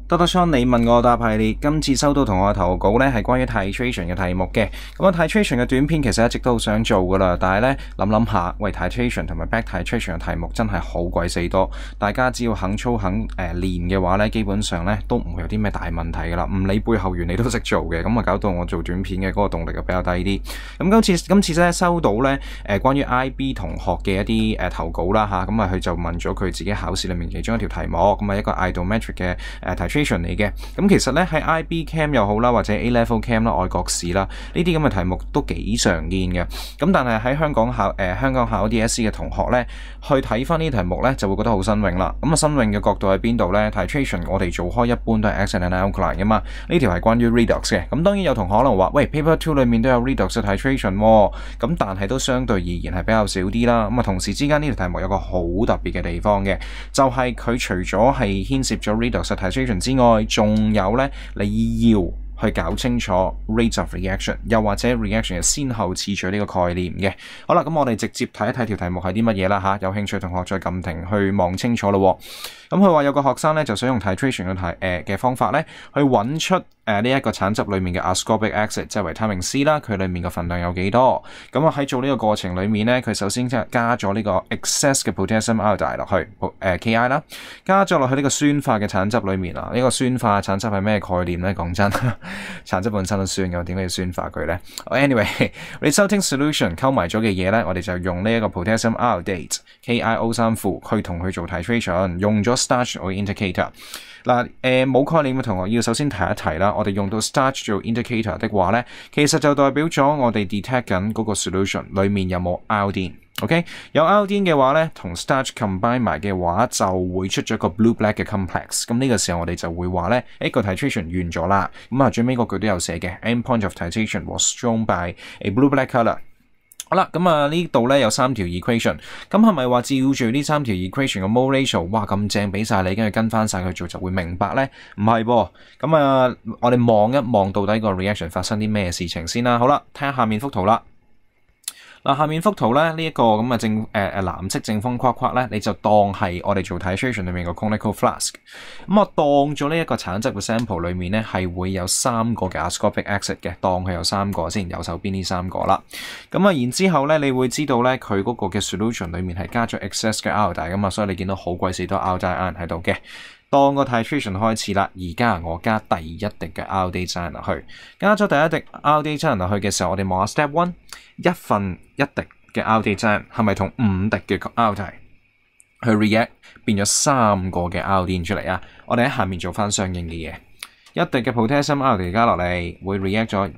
Doctor Sean 你問我答系列，今次收到同學投稿呢係關於 titration 嘅題目嘅。咁啊 titration 嘅短片其實一直都好想做噶啦，但係呢諗下，喂 titration 同埋 back titration 嘅題目真係好鬼死多，大家只要肯操肯練嘅話呢，基本上呢都唔會有啲咩大問題噶啦，唔理背後原理都識做嘅，咁啊搞到我做短片嘅嗰個動力就比較低啲。咁今次呢收到呢關於 IB 同學嘅一啲投稿啦吓，咁啊佢就問咗佢自己考試裏面其中一條題目，咁啊一個 idiometric 嘅titration嚟嘅，咁其實咧喺 IB Cam 又好啦，或者 A Level Cam 啦、外國試啦，呢啲咁嘅題目都幾常見嘅。咁但係喺香港考 DSE 嘅同學咧，去睇翻呢啲題目咧，就會覺得好新穎啦。咁啊，新穎嘅角度喺邊度咧 ？Titration 我哋做開一般都係 acid and alkaline 嘅嘛，呢條係關於 redox 嘅。咁當然有同學可能話，喂 Paper 2裏面都有 redox 嘅 titration 喎，咁但係都相對而言係比較少啲啦。咁啊，同時之間呢條題目有個好特別嘅地方嘅，就係佢除咗係牽涉咗 redox 嘅 titration之外，仲有咧，你要去搞清楚 rates of reaction， 又或者 reaction 嘅先後次序呢個概念嘅。好啦，咁我哋直接睇一睇條題目係啲乜嘢啦吓，有興趣同學再撳停去望清楚咯。咁佢話有個學生咧就想用 titration 嘅方法咧去揾出呢一個橙汁裏面嘅 ascorbic acid， 即係維他命 C 啦，佢裏面嘅份量有幾多？咁啊喺做呢個過程裏面咧，佢首先即係加咗呢個 excess 嘅 potassium iodide 落去，Ki 啦，加咗落去呢個酸化嘅橙汁裏面啊。呢個酸化橙汁係咩概念咧？講真，橙汁本身都酸嘅，點解要酸化佢咧 ？Anyway，resulting solution 溝埋咗嘅嘢咧，我哋就用呢一個 potassium iodate KiO3 負去同佢做 titration， 用咗 starch 做 indicator。嗱，冇概念嘅同學要首先提一提啦。我哋用到 starch 做 indicator 的話咧，其實就代表咗我哋 detect 緊嗰個 solution 裡面有冇 iodine。OK， 有 iodine 嘅話咧，同 starch combine 埋嘅話，就會出咗個 blue-black 嘅 complex。咁呢個時候我哋就會話咧，個 titration 完咗啦。咁啊，最尾嗰句都有寫嘅 endpoint of titration was shown by a blue-black color。好啦，咁啊呢度咧有3條 equation， 咁係咪話照住呢3條 equation 嘅 mole ratio， 哇咁正俾晒你，跟住跟翻晒佢做就會明白咧？唔係噃，咁啊我哋望一望到底個 reaction 發生啲咩事情先啦。好啦，睇下下面幅圖啦。嗱，下面幅圖咧，呢一個咁嘅藍色正方框框咧，你就當係我哋做 titration 裏面個 conical flask。咁我當咗呢一個橙汁嘅 sample 裏面咧，係會有3個嘅 ascorbic acid 嘅，當佢有3個先，右手邊呢3個啦。咁啊，然之後咧，你會知道咧，佢嗰個嘅 solution 裏面係加咗 excess 嘅 iodide 噶嘛，所以你見到好鬼死多 iodide ion 喺度嘅。當個 titration 開始啦，而家我加第一滴嘅 iodide ion 落去，加咗第一滴 iodide ion 落去嘅時候，我哋望下 step 1，一份1滴嘅 iodide ion 係咪同5滴嘅 iodide 去 react 變咗3個嘅 iodine 出嚟啊？我哋喺下面做翻相應嘅嘢，一滴嘅 potassium iodide 加落嚟會 react 咗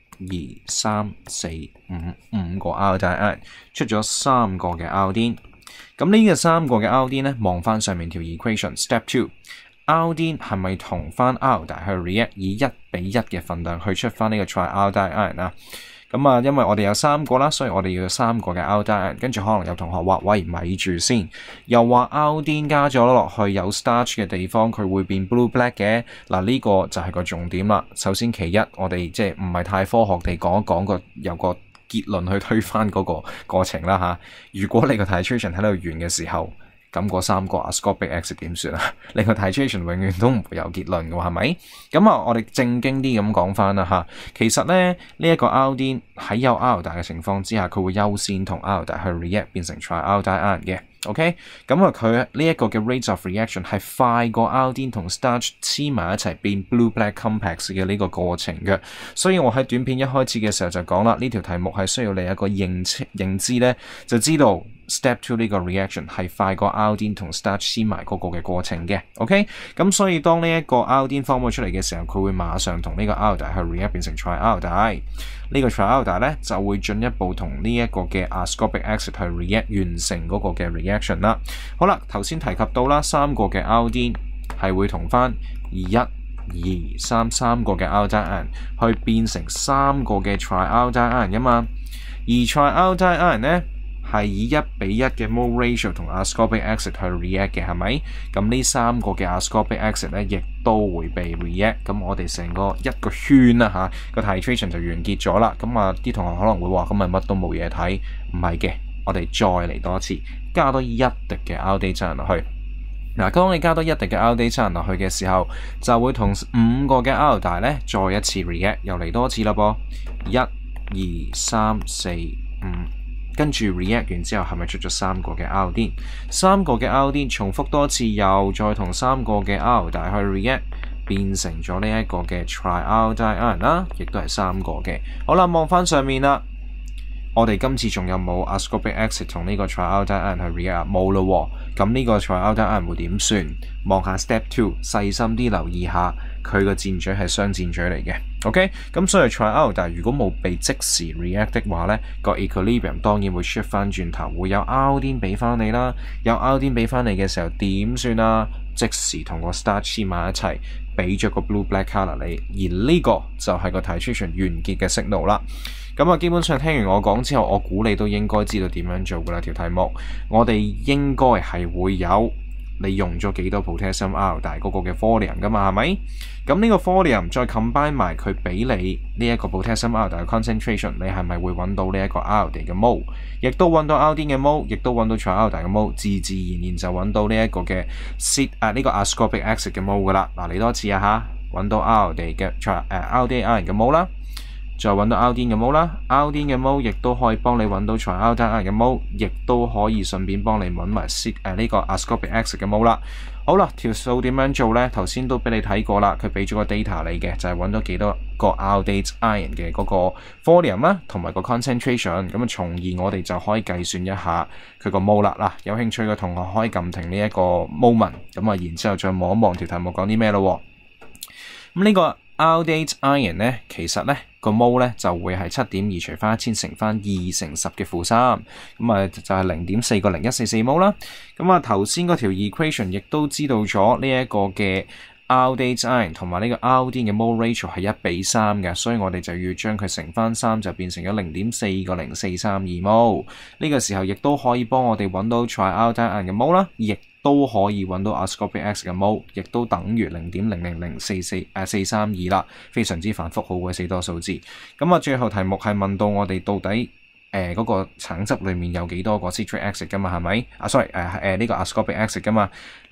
1、2、3、4、5個 iodide ion， 出咗3個嘅 iodine。咁呢個3個嘅 iodine 咧，望翻上面條 equation。Step 2，iodine 係咪同翻 iodide 去 react 以1比1嘅份量去出翻呢個 triiodide ion 啊？咁啊，因為我哋有3個啦，所以我哋要有3個嘅 iodide ion。跟住可能有同學話：喂，咪住先，又話 iodine 加咗落去有 starch 嘅地方，佢會變 blue-black 嘅。嗱，呢個就係個重點啦。首先其一，我哋即係唔係太科學地講一講有個結論去推翻嗰個過程啦吓。如果你個 titration 喺度完嘅時候，咁嗰3個 ascorbic acid 點算啊？你個 titration 永遠都唔會有結論嘅喎，係咪？咁啊，我哋正經啲咁講翻啦吓。其實咧，呢一個 iodine 喺有 iodide 嘅情況之下，佢會優先同 iodide 去 react 變成 triiodide ion 嘅。OK， 咁啊，佢呢一個嘅 rates of reaction 係快過 iodine 同 starch 黐埋一齊變 blue-black complex 嘅呢個過程嘅。所以我喺短片一開始嘅時候就講啦，呢條題目係需要你一個認知咧，就知道 step 2呢個 reaction 係快過 iodine 同 starch 黐埋嗰個嘅過程嘅。OK， 咁所以當呢一個 iodine form 咗出嚟嘅時候，佢會馬上同呢個 iodide 去 react 變成 triiodide。呢個 triiodide 咧就會進一步同呢一個嘅 ascorbic acid 去 react 完成嗰個嘅 reaction 啦。好啦，頭先提及到啦，3個嘅 iodine 係會同翻1、2、3個嘅 iodide ion 去變成3個嘅 triiodide ion 噶嘛。而 triiodide ion 咧係以1比1嘅 mole ratio 同 ascorbic acid 去 react 嘅，係咪？咁呢3個嘅 ascorbic acid 咧，亦都會被 react。咁我哋成個一個圈啦嚇，個 titration 就完結咗啦。咁啊，啲同學可能會話：咁咪乜都冇嘢睇？唔係嘅，我哋再嚟多一次，加多1滴嘅 iodide ion 落去。 嗱，當你加多一滴嘅 aldate ion 落去嘅時候，就會同5個嘅 aldehyde 咧再一次 react， 又嚟多次啦噃，1、2、3、4、5，跟住 react 完之後係咪出咗3個嘅 aldene？3個嘅 aldene重複多次，又再同3個嘅 aldehyde 去 react， 變成咗呢一個嘅 trialdehyde ion 啦，亦都係3個嘅。好啦，望翻上面啦。我哋今次仲有冇 ascorbic acid 同呢個 trialdehyde ion 去 react？ 冇咯喎，咁呢個 trialdehyde ion 會點算？望下 step 2，細心啲留意下，佢個箭嘴係雙箭嘴嚟嘅。OK， 咁所以 trialdehyde 如果冇被即時 react 的話呢，個 equilibrium 當然會 shift 翻轉頭，會有 aldene 俾翻你啦。有 aldene 俾翻你嘅時候點算啊？即時同個 starch 黐埋一齊，俾咗個 blue black color 你，而呢個就係個 titration 完結嘅 signal 啦。咁啊，基本上聽完我講之後，我估你都應該知道點樣做噶啦。條題目我哋應該係會有你用咗幾多 potassium iodide 嗰個嘅 volume 噶嘛，係咪？咁呢個 volume 再 combine 埋佢俾你呢一個 potassium iodide 嘅 concentration， 你係咪會揾到呢一個 iodine 嘅 mole， 亦都揾到 iodine 嘅 mole， 亦都揾到 trialdehyde 嘅 mole， 自自然然就揾到呢一個嘅呢個 ascorbic acid 嘅 mole 噶啦。嗱，嚟多次啊嚇，揾到 iodine 嘅iodine ion 嘅 mole 啦。再揾到 aldene 嘅 mole 啦 ，aldene 嘅 mole 亦都可以幫你揾到 trialdehyde ion 嘅 mole， 亦都可以順便幫你揾埋呢個 ascorbic acid 嘅 mole 啦。好啦，條數點樣做呢？頭先都俾你睇過啦，佢俾咗個 data 你嘅，就係揾到幾多個 aldate ion 嘅嗰個 volume 啦，同埋個 concentration， 咁啊，從而我哋就可以計算一下佢個 mole 啦。嗱，有興趣嘅同學可以撳停呢一個 moment， 咁啊，然之後再望一望條題目講啲咩咯。咁呢個aldate ion 咧，其實咧個 mole 咧就會係7.2除翻1000乘翻2乘10嘅負3，咁啊就係 0.4 個0144 mole 啦。咁啊頭先嗰條 equation 亦都知道咗呢一個嘅 aldate ion 同埋呢個 aldene 嘅 mole ratio 係1:3嘅，所以我哋就要將佢乘翻3，就變成咗 0.4 個0432 mole。呢個時候亦都可以幫我哋揾到 trialdehyde ion 嘅 mole 啦，亦都可以揾到 ascorbic acid 嘅 mole， 亦都等於 0.000432 啦，非常之繁複，好鬼死多數字。咁啊，最後題目係問到我哋到底嗰個橙汁裡面有幾多個 citric acid 噶嘛，係咪？呢個 ascorbic acid 噶嘛，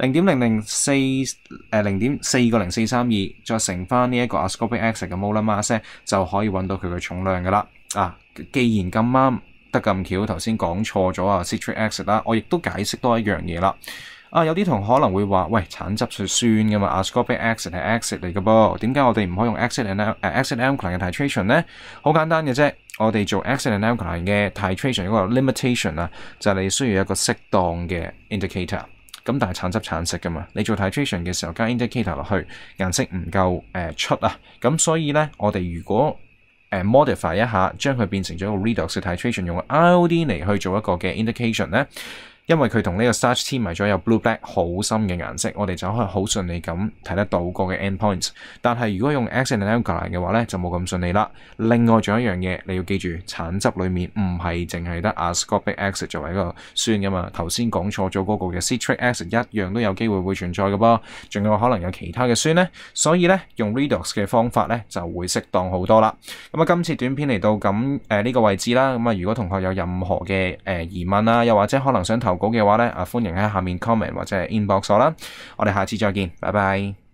0.4個0432再乘翻呢一個 ascorbic acid 嘅 molar mass 就可以揾到佢嘅重量噶啦。既然咁啱得咁巧，頭先講錯咗citric acid 啦，我亦都解釋多一樣嘢啦。有啲同學可能會話，喂，橙汁係酸噶嘛 ，ascorbic acid 係 acid 嚟嘅噃，點解我哋唔可以用 acid and alkaline 嘅 titration 呢？好簡單嘅啫，我哋做 acid and alkaline 嘅 titration 嗰個 limitation 啊，就係你需要一個適當嘅 indicator。咁但係橙汁橙色噶嘛，你做 titration 嘅時候加 indicator 落去，顏色唔夠出啊，咁所以呢，我哋如果modify 一下，將佢變成咗一個 redox 嘅 titration， 用 iodine 嚟去做一個嘅 indication 咧。因為佢同呢個 starch 黐埋咗有 blue black 好深嘅顏色，我哋就可以好順利咁睇得到個嘅 endpoints。但係如果用 acid and alkaline 嘅話咧，就冇咁順利啦。另外仲有一樣嘢你要記住，橙汁裡面唔係淨係得 ascorbic acid 作為一個酸噶嘛。頭先講錯咗嗰個嘅 citric acid 一樣都有機會會存在嘅噃，仲有可能有其他嘅酸咧。所以咧用 redox 嘅方法咧就會適當好多啦。咁今次短片嚟到咁呢個位置啦。咁如果同學有任何嘅疑問啦，又或者可能想投稿嘅話咧，歡迎喺下面 comment 或者係 inbox 我啦。我哋下次再見，拜拜。